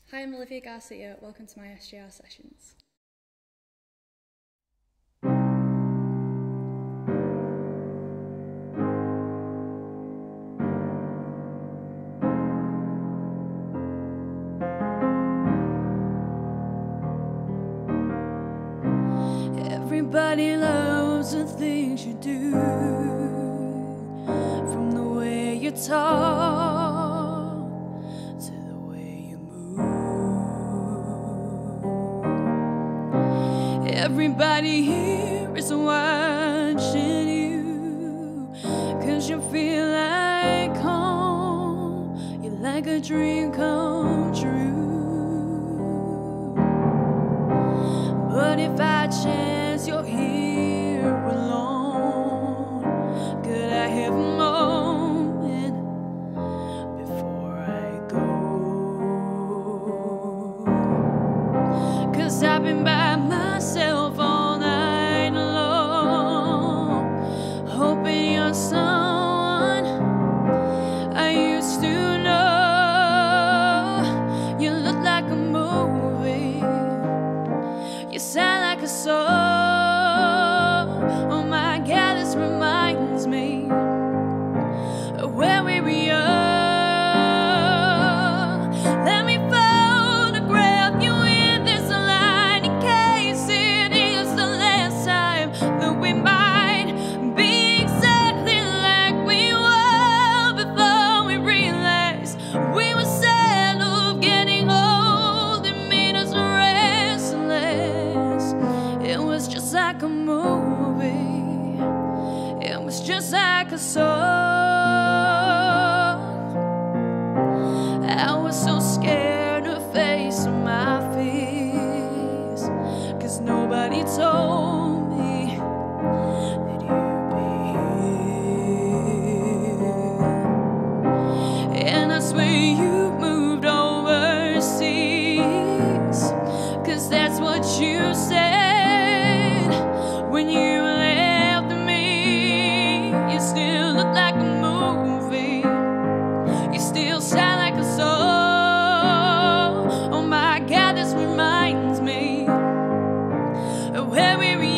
Hi, I'm Olivia Garcia. Welcome to my SJR sessions. Everybody loves the things you do, from the way you talk to the way you move. Everybody here is watching you, 'cause you feel like home. You're like a dream come true. But if I chance you're here alone, could I have a moment before I go? 'Cause I've been by myself all night long, hoping you're someone I used to know. You look like a movie, you sound like a song. Oh my God, this reminds me of where we were young. Let me photograph you in this line, in case it is the last time that we might be exactly like we were before we realized we were sad of getting old. It made us restless. It was just like a movie, it was just like a song. I was so scared to face my fears, 'cause nobody told me that you'd be here. And I swear you moved overseas, 'cause that's what you said when you left me. You still look like a movie, you still sound like a song. Oh my God, this reminds me of where we were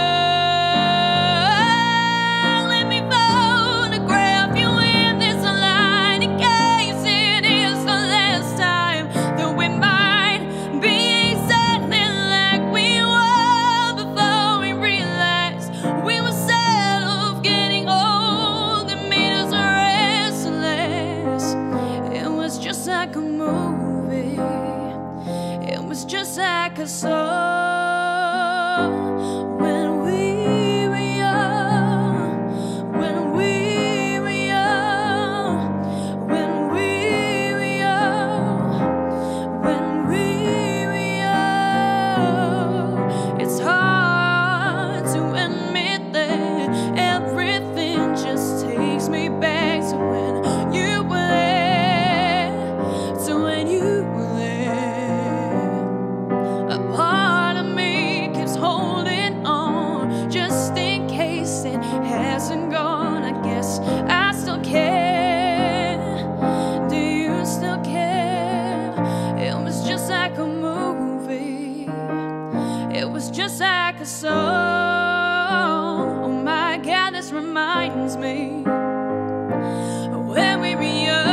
young. Let me photograph you in this line, in case it is the last time that we might be exactly like we were before we realized we were sad of getting old. It made us restless. It was just like a movie, it was just like a song. When we were young, when we were young, when we were young, when we were young. It's hard to admit that everything just takes me back to when you were there, to when you were there. A part of me keeps holding on, just in case it hasn't gone. I guess I still care. Do you still care? It was just like a movie, it was just like a song. Oh my God, this reminds me of where we were young.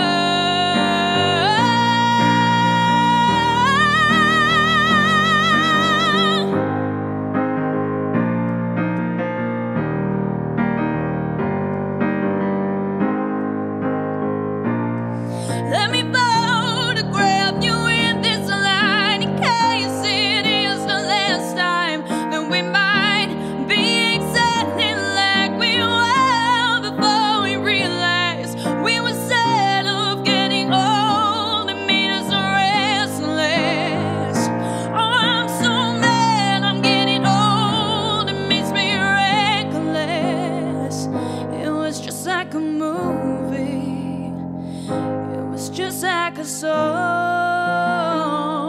Let me photograph you in this line, in case it is the last time that we might be exactly like we were before we realized we were sad of getting old. It made us restless. Oh, I'm so mad I'm getting old. It makes me reckless. It was just like a movie, it was just like a song.